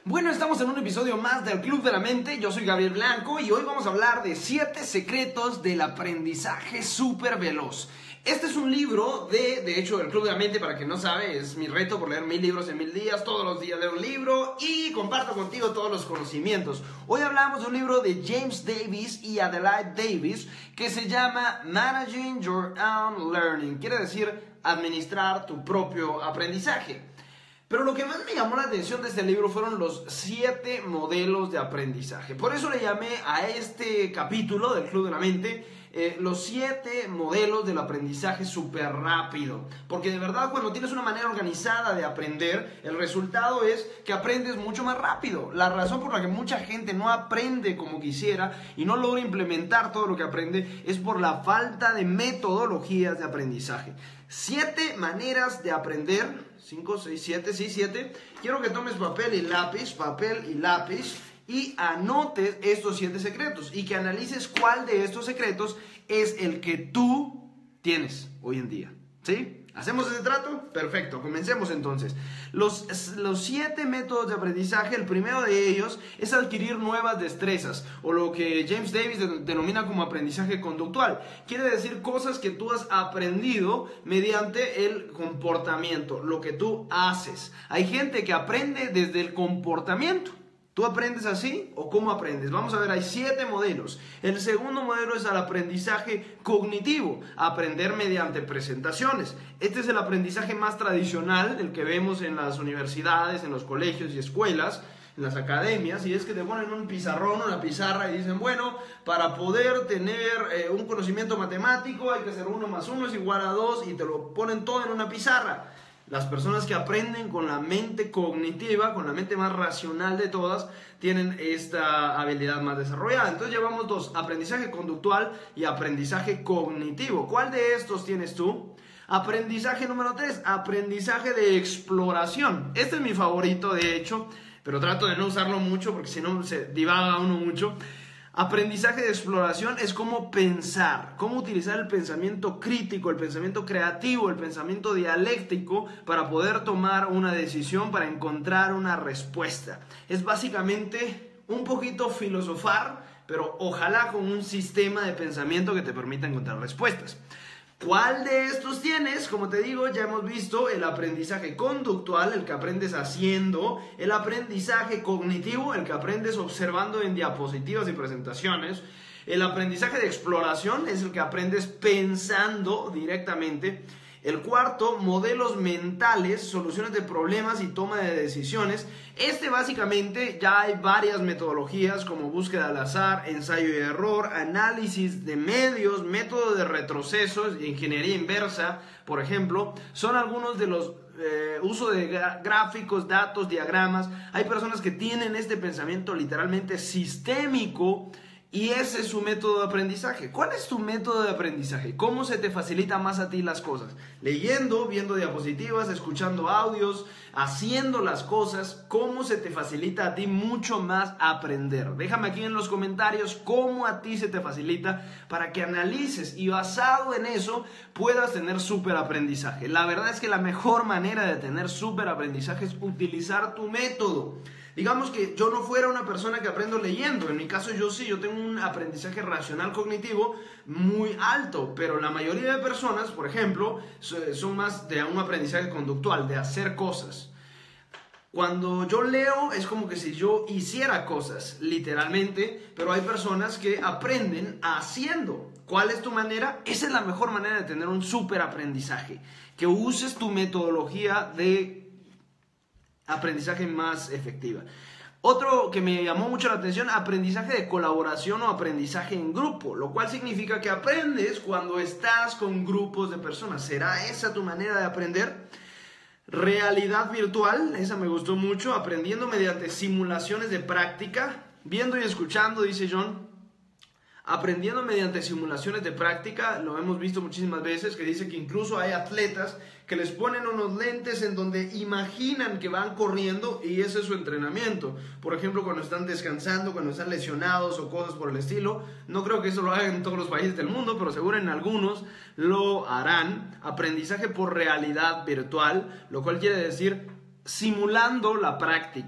Bueno, estamos en un episodio más del Club de la Mente. Yo soy Gabriel Blanco y hoy vamos a hablar de 7 secretos del aprendizaje súper veloz. Este es un libro de hecho, el Club de la Mente, para quien no sabe, es mi reto por leer 1000 libros en 1000 días. Todos los días leo un libro y comparto contigo todos los conocimientos. Hoy hablamos de un libro de James Davis y Adelaide Davis que se llama Managing Your Own Learning. Quiere decir administrar tu propio aprendizaje. Pero lo que más me llamó la atención de este libro fueron los 7 modelos de aprendizaje. Por eso le llamé a este capítulo del Club de la Mente los 7 modelos del aprendizaje súper rápido. Porque de verdad, cuando tienes una manera organizada de aprender, el resultado es que aprendes mucho más rápido. La razón por la que mucha gente no aprende como quisiera y no logra implementar todo lo que aprende es por la falta de metodologías de aprendizaje. 7 maneras de aprender. 5, 6, 7, sí, 7. Quiero que tomes papel y lápiz y anotes estos 7 secretos y que analices cuál de estos secretos es el que tú tienes hoy en día. ¿Sí? ¿Hacemos ese trato? Perfecto, comencemos entonces. Los 7 métodos de aprendizaje, el primero de ellos es adquirir nuevas destrezas, o lo que James Davis denomina como aprendizaje conductual. Quiere decir cosas que tú has aprendido mediante el comportamiento, lo que tú haces. Hay gente que aprende desde el comportamiento. ¿Tú aprendes así o cómo aprendes? Vamos a ver, hay 7 modelos. El segundo modelo es el aprendizaje cognitivo, aprender mediante presentaciones. Este es el aprendizaje más tradicional, el que vemos en las universidades, en los colegios y escuelas, en las academias, y es que te ponen un pizarrón, una pizarra y dicen, bueno, para poder tener un conocimiento matemático hay que hacer 1 más 1 es igual a 2 y te lo ponen todo en una pizarra. Las personas que aprenden con la mente cognitiva, con la mente más racional de todas, tienen esta habilidad más desarrollada. Entonces llevamos 2, aprendizaje conductual y aprendizaje cognitivo. ¿Cuál de estos tienes tú? Aprendizaje número 3, aprendizaje de exploración. Este es mi favorito, de hecho, pero trato de no usarlo mucho porque si no se divaga uno mucho. Aprendizaje de exploración es cómo pensar, cómo utilizar el pensamiento crítico, el pensamiento creativo, el pensamiento dialéctico para poder tomar una decisión, para encontrar una respuesta. Es básicamente un poquito filosofar, pero ojalá con un sistema de pensamiento que te permita encontrar respuestas. ¿Cuál de estos tienes? Como te digo, ya hemos visto el aprendizaje conductual, el que aprendes haciendo, el aprendizaje cognitivo, el que aprendes observando en diapositivas y presentaciones, el aprendizaje de exploración es el que aprendes pensando directamente. El cuarto, modelos mentales, soluciones de problemas y toma de decisiones. Este básicamente ya hay varias metodologías como búsqueda al azar, ensayo y error, análisis de medios, método de retrocesos, ingeniería inversa, por ejemplo. Son algunos de los uso de gráficos, datos, diagramas. Hay personas que tienen este pensamiento literalmente sistémico. Y ese es su método de aprendizaje. ¿Cuál es tu método de aprendizaje? ¿Cómo se te facilita más a ti las cosas? Leyendo, viendo diapositivas, escuchando audios, haciendo las cosas. ¿Cómo se te facilita a ti mucho más aprender? Déjame aquí en los comentarios cómo a ti se te facilita para que analices y basado en eso puedas tener súper aprendizaje. La verdad es que la mejor manera de tener súper aprendizaje es utilizar tu método. Digamos que yo no fuera una persona que aprendo leyendo. En mi caso yo tengo un aprendizaje racional cognitivo muy alto, pero la mayoría de personas, por ejemplo, son más de un aprendizaje conductual, de hacer cosas. Cuando yo leo es como que si yo hiciera cosas, literalmente, pero hay personas que aprenden haciendo. ¿Cuál es tu manera? Esa es la mejor manera de tener un súper aprendizaje, que uses tu metodología de aprendizaje más efectiva. Otro que me llamó mucho la atención, aprendizaje de colaboración o aprendizaje en grupo, lo cual significa que aprendes cuando estás con grupos de personas. ¿Será esa tu manera de aprender? Realidad virtual, esa me gustó mucho, aprendiendo mediante simulaciones de práctica, viendo y escuchando, dice John. Aprendiendo mediante simulaciones de práctica, lo hemos visto muchísimas veces, que dice que incluso hay atletas que les ponen unos lentes en donde imaginan que van corriendo y ese es su entrenamiento. Por ejemplo, cuando están descansando, cuando están lesionados o cosas por el estilo. No creo que eso lo hagan en todos los países del mundo, pero seguro en algunos lo harán. Aprendizaje por realidad virtual, lo cual quiere decir simulando la práctica.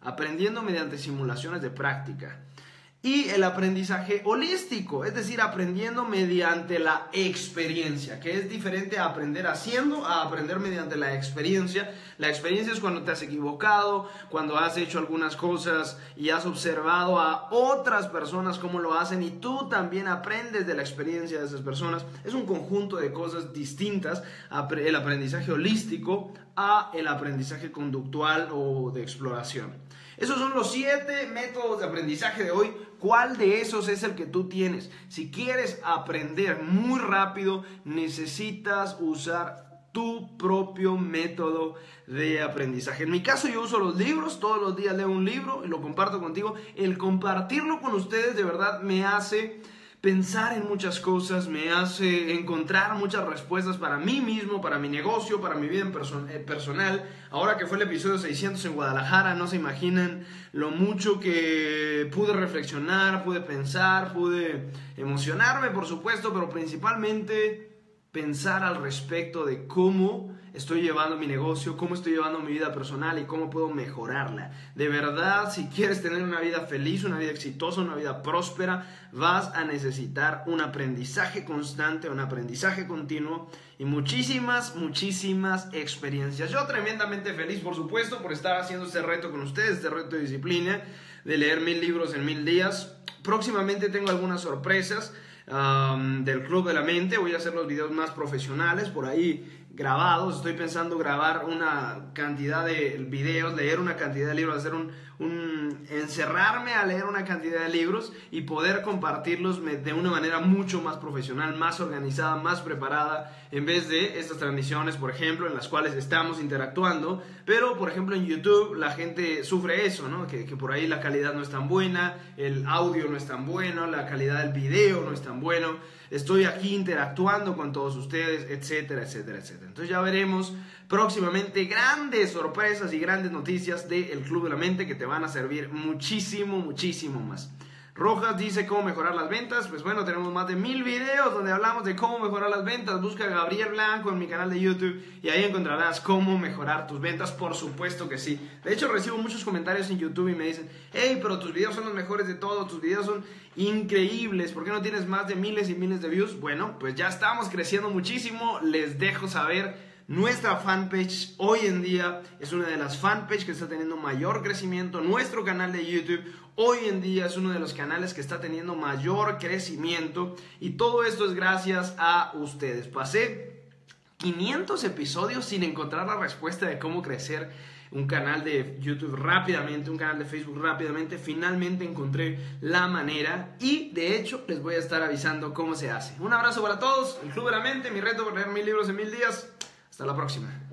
aprendiendo mediante simulaciones de práctica. Y el aprendizaje holístico, es decir, aprendiendo mediante la experiencia, que es diferente a aprender haciendo, a aprender mediante la experiencia. La experiencia es cuando te has equivocado, cuando has hecho algunas cosas y has observado a otras personas cómo lo hacen y tú también aprendes de la experiencia de esas personas. Es un conjunto de cosas distintas, el aprendizaje holístico a el aprendizaje conductual o de exploración. Esos son los 7 métodos de aprendizaje de hoy. ¿Cuál de esos es el que tú tienes? Si quieres aprender muy rápido, necesitas usar tu propio método de aprendizaje. En mi caso, yo uso los libros. Todos los días leo un libro y lo comparto contigo. El compartirlo con ustedes de verdad me hace pensar en muchas cosas, me hace encontrar muchas respuestas para mí mismo, para mi negocio, para mi vida personal. Ahora que fue el episodio 600 en Guadalajara, no se imaginan lo mucho que pude reflexionar, pude pensar, pude emocionarme, por supuesto, pero principalmente pensar al respecto de cómo estoy llevando mi negocio, cómo estoy llevando mi vida personal y cómo puedo mejorarla. De verdad, si quieres tener una vida feliz, una vida exitosa, una vida próspera, vas a necesitar un aprendizaje constante, un aprendizaje continuo y muchísimas experiencias. Yo tremendamente feliz, por supuesto, por estar haciendo este reto con ustedes, este reto de disciplina, de leer 1000 libros en 1000 días. Próximamente tengo algunas sorpresas del Club de la Mente. Voy a hacer los videos más profesionales por ahí grabados. Estoy pensando grabar una cantidad de videos, leer una cantidad de libros, hacer encerrarme a leer una cantidad de libros y poder compartirlos de una manera mucho más profesional, más organizada, más preparada, en vez de estas transmisiones, por ejemplo, en las cuales estamos interactuando, pero por ejemplo en YouTube la gente sufre eso, ¿no? Que por ahí la calidad no es tan buena, el audio no es tan bueno, la calidad del video no es tan bueno. Estoy aquí interactuando con todos ustedes, etcétera, etcétera, etcétera. Entonces ya veremos próximamente grandes sorpresas y grandes noticias del Club de la Mente que te van a servir muchísimo más. Rojas dice cómo mejorar las ventas. Pues bueno, tenemos más de 1000 videos donde hablamos de cómo mejorar las ventas. Busca a Gabriel Blanco en mi canal de YouTube y ahí encontrarás cómo mejorar tus ventas. Por supuesto que sí. De hecho, recibo muchos comentarios en YouTube y me dicen: hey, pero tus videos son los mejores de todos, tus videos son increíbles, ¿por qué no tienes más de miles y miles de views? Bueno, pues ya estamos creciendo muchísimo. Les dejo saber. Nuestra fanpage hoy en día es una de las fanpages que está teniendo mayor crecimiento. Nuestro canal de YouTube hoy en día es uno de los canales que está teniendo mayor crecimiento. Y todo esto es gracias a ustedes. Pasé 500 episodios sin encontrar la respuesta de cómo crecer un canal de YouTube rápidamente, un canal de Facebook rápidamente. Finalmente encontré la manera y de hecho les voy a estar avisando cómo se hace. Un abrazo para todos, el Club de la Mente, mi reto por leer 1000 libros en 1000 días. Hasta la próxima.